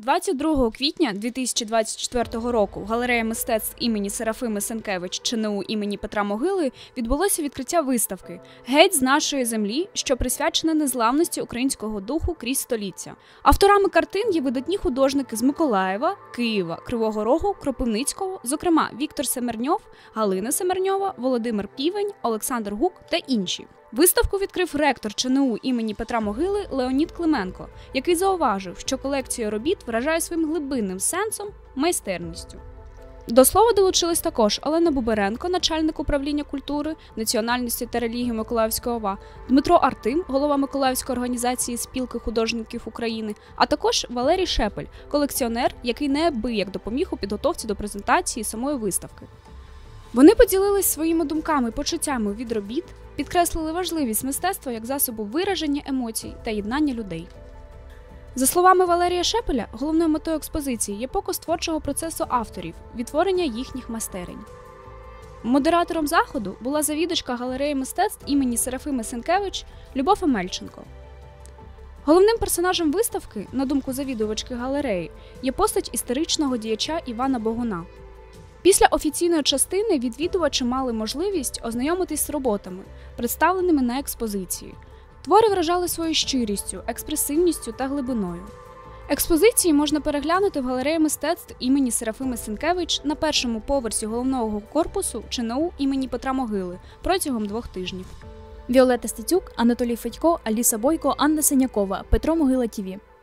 22 квітня 2024 року в галереї мистецтв імені Серафими Сенкевич ЧНУ імені Петра Могили відбулося відкриття виставки «Геть з нашої землі», що присвячена незламності українського духу крізь століття. Авторами картин є видатні художники з Миколаєва, Києва, Кривого Рогу, Кропивницького, зокрема Віктор Семерньов, Галина Семерньова, Володимир Півень, Олександр Гук та інші. Виставку відкрив ректор ЧНУ імені Петра Могили Леонід Клименко, який зауважив, що колекція робіт вражає своїм глибинним сенсом, майстерністю. До слова долучились також Олена Буберенко, начальник управління культури, національності та релігії Миколаївської ОВА, Дмитро Артим, голова Миколаївської організації Спілки художників України, а також Валерій Шепель, колекціонер, який неабияк допоміг у підготовці до презентації самої виставки. Вони поділились своїми думками і почуттями від робіт, підкреслили важливість мистецтва як засобу вираження емоцій та єднання людей. За словами Валерія Шепеля, головною метою експозиції є показ творчого процесу авторів, відтворення їхніх майстерень. Модератором заходу була завідувачка галереї мистецтв імені Серафими Сенкевич Любов Омельченко. Головним персонажем виставки, на думку завідувачки галереї, є постать історичного діяча Івана Богуна. Після офіційної частини відвідувачі мали можливість ознайомитись з роботами, представленими на експозиції. Твори вражали своєю щирістю, експресивністю та глибиною. Експозиції можна переглянути в галереї мистецтв імені Серафими Сенкевич на першому поверсі головного корпусу ЧНУ імені Петра Могили протягом 2 тижнів. Віолетта Стецюк, Анатолій Федько, Аліса Бойко, Анна Синякова, Петро Могила ТІВІ.